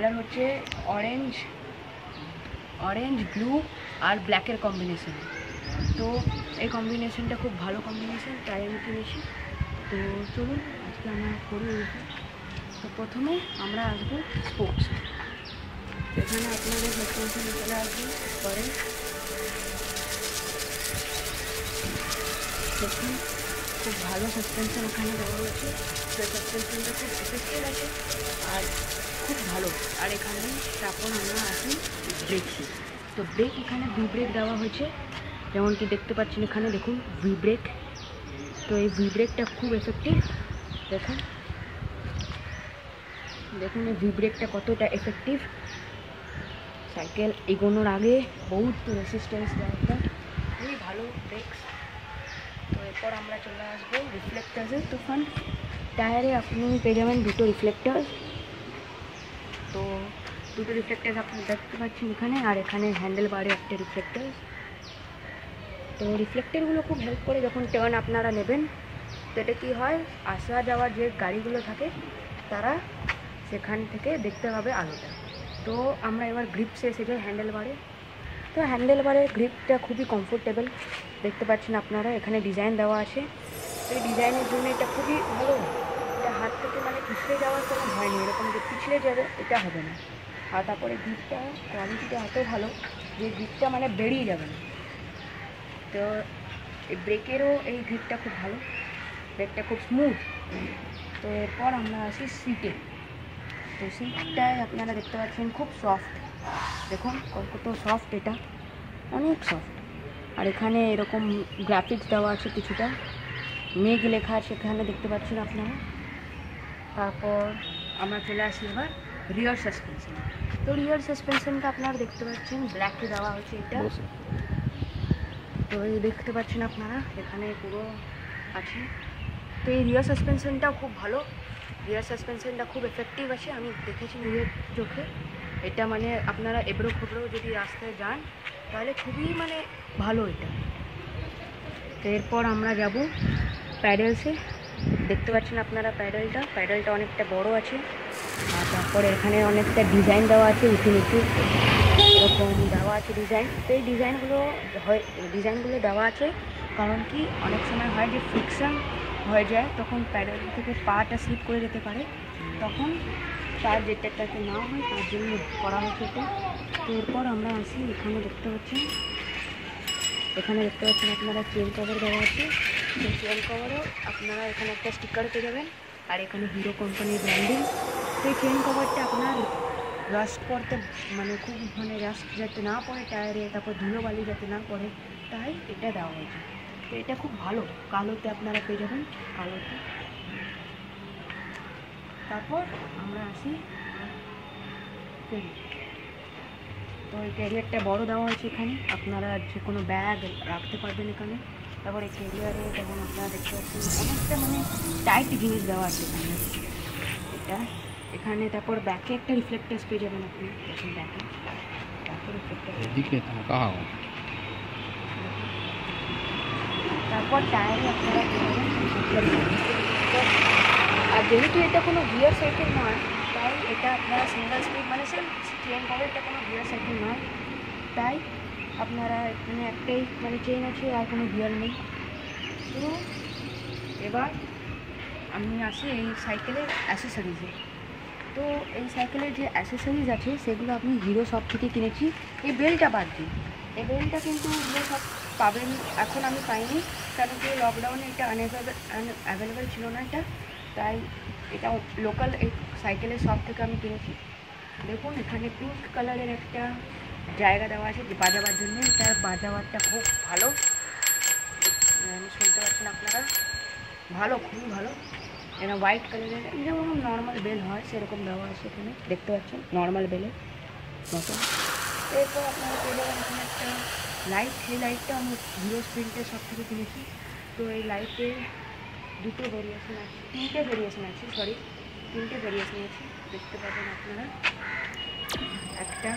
Colour হচ্ছে orange blue আর ব্ল্যাকের combination. তো এই কম্বিনেশনটা খুব ভালো কম্বিনেশন, তাই আমি কিনেছি। তো চলুন আজকে আমরা করি। তো প্রথমে আমরা আসবো স্পোক্স। এখানে আপনাদের সাসপেনশন চলে আসবে। পরে দেখুন খুব ভালো সাসপেনশন এখানে দেওয়া হয়েছে। তো সাসপেনশনটা খুব এফেক্টিভ আছে আর খুব ভালো। আর এখানে তারপর আমরা আসি ব্রেকসে। তো ব্রেক এখানে ভি ব্রেক দেওয়া হয়েছে, যেমন কি দেখতে পাচ্ছেন এখানে দেখুন ভি ব্রেক। তো এই ভি ব্রেকটা খুব এফেক্টিভ। দেখুন এই ভি ব্রেকটা কতটা এফেক্টিভ। সাইকেল এগোনোর আগে বহুত রেসিস্টেন্স দেয়, একটা খুবই ভালো ব্রেকস। তো এরপর আমরা চলে আসবো রিফ্লেক্টার্সে। তো ফ্রন্ট টায়ারে আপনি পেয়ে যাবেন দুটো রিফ্লেক্টার্স। তো দুটো রিফ্লেক্টার্স আপনি দেখতে পাচ্ছেন এখানে, আর এখানে হ্যান্ডেল বারে একটা রিফ্লেক্টার্স। তো রিফ্লেক্টারগুলো খুব হেল্প করে যখন টার্ন আপনারা নেবেন। তো এটা কী হয়, আসা যাওয়ার যে গাড়িগুলো থাকে তারা সেখান থেকে দেখতে পাবে আলোটা। তো আমরা এবার গ্রিপসে এসে যাই হ্যান্ডেল বারে। তো হ্যান্ডেল বারের গ্রিপটা খুবই কমফোর্টেবল, দেখতে পাচ্ছেন আপনারা এখানে ডিজাইন দেওয়া আছে। এই ডিজাইনের জন্য এটা খুবই ভালো। এটা হাত থেকে মানে পিছলে যাওয়ার কোনো ভয় নেই, এরকম যে পিছলে যাবে এটা হবে না। আর তারপরে গ্রিপটা কোয়ালিটিটা এত ভালো যে গ্রিপটা মানে বেরিয়ে যাবে না। তো এই ব্রেকেরও এই গ্রিপটা খুব ভালো, ব্রেকটা খুব স্মুথ। তো এরপর আমরা আসি সিটে। তো সিটটায় আপনারা দেখতে পাচ্ছেন খুব সফট, দেখুন কত সফট, এটা অনেক সফট। আর এখানে এরকম গ্রাফিক্স দেওয়া আছে, কিছুটা মেঘ লেখা আছে এখানে দেখতে পাচ্ছেন আপনারা। তারপর আমরা চলে আসি এবার রিয়ার সাসপেনশন। তো রিয়ার সাসপেনশনটা আপনারা দেখতে পাচ্ছেন ব্ল্যাকে দেওয়া হচ্ছে এটা। তো এই দেখতে পাচ্ছেন আপনারা এখানে পুরো আছে। তো এই রিয়ার সাসপেনশনটাও খুব ভালো, রিয়ার সাসপেনশনটা খুব এফেক্টিভ আছে, আমি দেখেছি নিজের চোখে। এটা মানে আপনারা এবড়ো খেবড়ো যদি রাস্তায় যান তাহলে খুবই মানে ভালো এটা। তো এরপর আমরা যাব প্যাডেলসে। দেখতে পাচ্ছেন আপনারা প্যাডেলটা অনেকটা বড় আছে। আর তারপরে এখানে অনেকটা ডিজাইন দেওয়া আছে, উঁচু নিচু এরকম দেওয়া আছে ডিজাইন। তো এই ডিজাইনগুলো দেওয়া আছে কারণ কি অনেক সময় হয় যে ফ্রিকশন হয়ে যায়, তখন প্যাডেল থেকে পাটা স্লিপ করে যেতে পারে, তখন তার যেটাতে না হয় তার জন্য করা হচ্ছে এটা। তো এরপর আমরা আসি এখানে দেখতে পাচ্ছেন আপনারা চেন কভার দেওয়া আছে। সেই চেন কভারও আপনারা এখানে একটা স্টিকার পেয়ে যাবেন, আর এখানে হিরো কোম্পানির ব্র্যান্ডিং। তো এই চেন কভারটা আপনার রাস্ট করতে মানে খুব মানে রাস্ট যাতে না পড়ে টায়ারে, তারপর ধুলোবালি যাতে না পড়ে, তাই এটা দেওয়া হয়েছে। তো এটা খুব ভালো, কালোতে আপনারা পেয়ে যাবেন, কালোতে। তারপর আমরা আসি ক্যারিয়ার। তো এই ক্যারিয়ারটা বড় দেওয়া হয়েছে এখানে, আপনারা যে কোনো ব্যাগ রাখতে পারবেন এখানে। তারপর এই ক্যারিয়ারে যেমন আপনারা দেখতে পাচ্ছেন অনেকটা মানে টাইট জিনিস দেওয়া আছে এখানে এটা এখানে। তারপর ব্যাকে একটা রিফ্লেক্টার্স পেয়ে যাবেন আপনি, দেখুন ব্যাকে। তারপর তারপর টায়ারে আপনারা পেয়ে যাবেন। আর যেহেতু এটা কোনো গিয়ার সাইকেল নয়, তাই এটা আপনারা সিঙ্গেল স্পিড মানে চেন কভারটা কোনো গিয়ার সাইকেল নয়, তাই আপনারা এখানে একটাই মানে চেন আছে আর কোনো গিয়ার নেই। তো এবার আমি আসি এই সাইকেলের অ্যাসেসরিজে। তো এই সাইকেলের যে অ্যাসেসরিজ আছে সেগুলো আপনি হিরো শপ থেকে কিনেছি। এই বেলটা বাদ দিন, এই বেলটা কিন্তু হিরো শপ পাবেন, এখন আমি পাইনি কারণ কি লকডাউনে এটা অ্যাভেলেবেল ছিল না এটা, তাই এটা লোকাল এই সাইকেলের শপ থেকে আমি কিনেছি। দেখুন এখানে পিঙ্ক কালারের একটা জায়গা দেওয়া আছে যে বাজাবার জন্য, এটা বাজাবারটা খুব ভালো, শুনতে পাচ্ছেন আপনারা, ভালো খুবই ভালো। এটা হোয়াইট কালারের যেমন নর্মাল বেল হয় সেরকম দেওয়া আছে এখানে, দেখতে পাচ্ছেন নর্মাল বেলের মতো। এরপর আপনারা পেয়ে যাবেন এখানে একটা লাইট, সেই লাইটটা আমি হিরো স্প্রিন্টের সব থেকে কিনেছি। তো এই লাইটের তিনটে ভেরিয়েশন আছে, দেখতে পাবেন আপনারা, একটা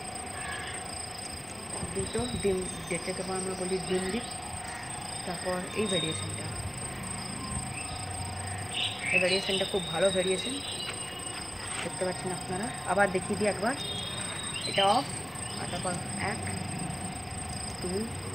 দুটো ডিম, যেটাকে আমরা বলি ডিম ডিপ। তারপর এই ভেরিয়েশনটা খুব ভালো ভেরিয়েশন। দেখতে পাচ্ছেন আপনারা। আবার দেখিয়ে দিই একবার, এটা অফ, আর তারপর 1 2।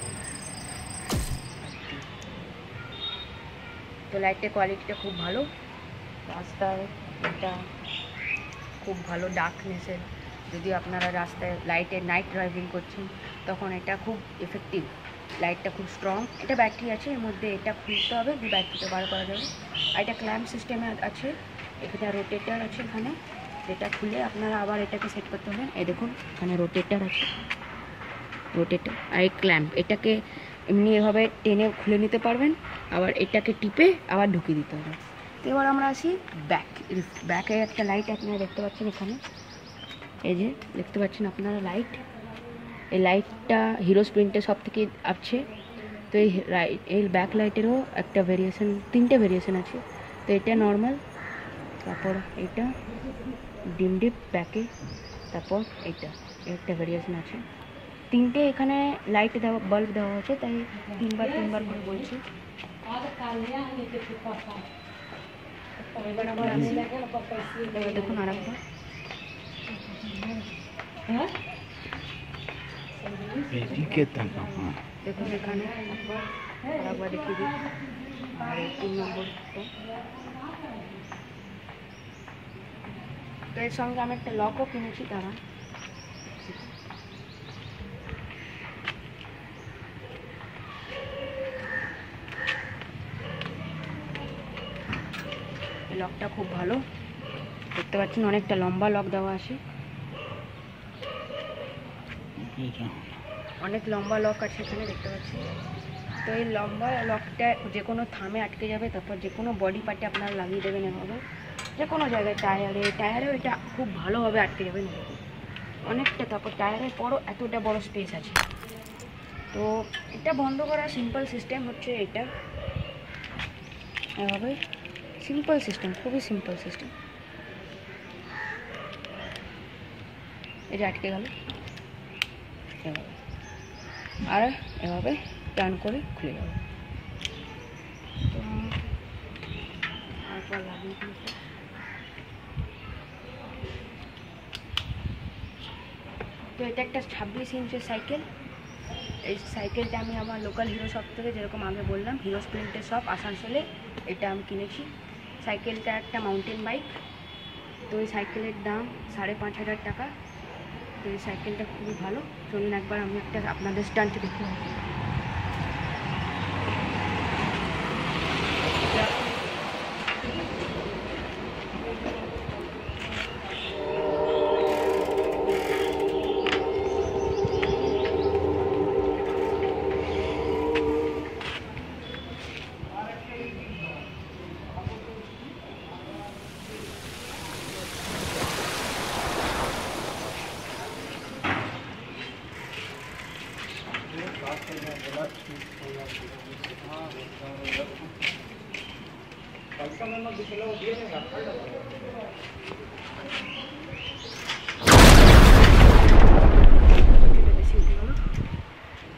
তো লাইটের কোয়ালিটিটা খুব ভালো, রাস্তায় এটা খুব ভালো ডার্কনেসের, যদি আপনারা রাস্তায় লাইটে নাইট ড্রাইভিং করছেন তখন এটা খুব এফেক্টিভ। লাইটটা খুব স্ট্রং, এটা ব্যাটারি আছে এর মধ্যে, এটা খুলতে হবে দিয়ে ব্যাটারিটা বার করা যাবে। আর এটা ক্ল্যাম্প সিস্টেমে আছে, এখানে রোটেটার আছে এখানে, যেটা খুলে আপনারা আবার এটাকে সেট করতে হবে। এই দেখুন এখানে রোটেটার আছে, রোটেটার আর এই ক্ল্যাম্প, এটাকে এমনি এভাবে টেনে খুলে নিতে পারবেন, আবার এটাকে টিপে আবার ঢুকিয়ে দিতে হবে। তো এবার আমরা আসি ব্যাকে একটা লাইট আপনারা দেখতে পাচ্ছেন এখানে, এই যে দেখতে পাচ্ছেন আপনারা লাইট, এই লাইটটা হিরো স্প্রিন্টের সব থেকে আছে। তো এই ব্যাক লাইটেরও একটা ভেরিয়েশন, 3টে ভেরিয়েশন আছে। তো এটা নর্মাল, তারপর এটা ডিম ডিপ ব্যাকে, তারপর এটা একটা ভেরিয়েশন আছে। 3টে এখানে লাইট দেওয়া, বাল্ব দেওয়া আছে, তাই 3বার করে বলছি। এবার আবার আমি দেখুন আরেকবার, দেখুন এখানে আরেকবার দেখিয়ে দিই। আর 3 নম্বর, তো এর সঙ্গে আমি একটা লকও কিনেছি, তারা এই লকটা খুব ভালো, দেখতে পাচ্ছেন অনেকটা লম্বা লক দেওয়া আছে, অনেক লম্বা লক আছে এখানে দেখতে পাচ্ছি। তো এই লম্বা লকটা যে কোনো থামে আটকে যাবে, তারপর যে কোনো বডি পার্টে আপনারা লাগিয়ে দেবেন এভাবে, যে কোনো জায়গায়, টায়ারেও এটা খুব ভালোভাবে আটকে যাবে অনেকটা। তারপর টায়ারের পরও এতটা বড় স্পেস আছে। তো এটা বন্ধ করার সিম্পল সিস্টেম হচ্ছে এটা, এভাবে সিম্পল সিস্টেম, খুবই সিম্পল সিস্টেম। এই যে আটকে গেল এভাবে, আর এভাবে টার্ন করে খুলে যাবে। তো তারপর লাগিয়ে দিয়েছে। তো এটা একটা 26 ইঞ্চের সাইকেল। এই সাইকেলটা আমি আমার লোকাল হিরো শপ থেকে, যেরকম আমি বললাম হিরো স্প্রিন্টের শপ আসানসোলে, এটা আমি কিনেছি। সাইকেলটা একটা মাউন্টেন বাইক। তো এই সাইকেলের দাম 5,500 টাকা। তো এই সাইকেলটা খুবই ভালো। চলুন একবার আমি একটা আপনাদের স্টান্ট দেখতে পাবো।